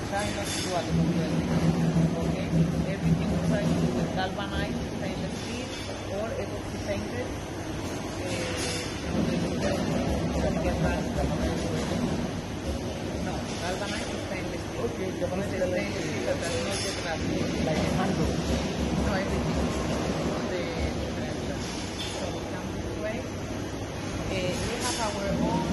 stainless steel. Okay, everything inside is galvanized stainless steel or epoxy painted. No, galvanized stainless steel. Okay, galvanized stainless steel that does not get rusty. like a handle. No, everything. The so we come this way. We have our own.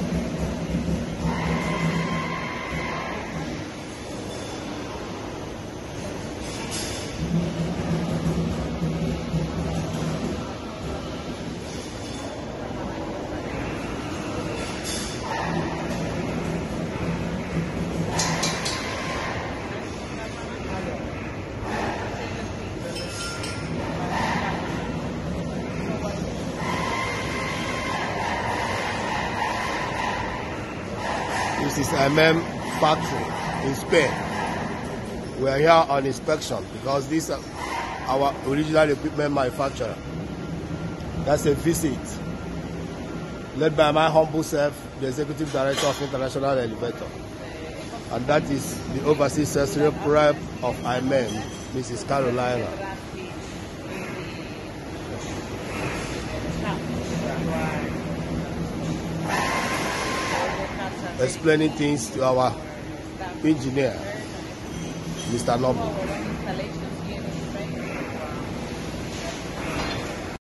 This is factory in Spain. We are here on inspection because this is our original equipment manufacturer. That's a visit led by my humble self, the Executive Director of International Elevator. And that is the Overseas Sensory Rep of IMEM, Mrs. Carolina. Explaining things to our engineer, Mr. Noble.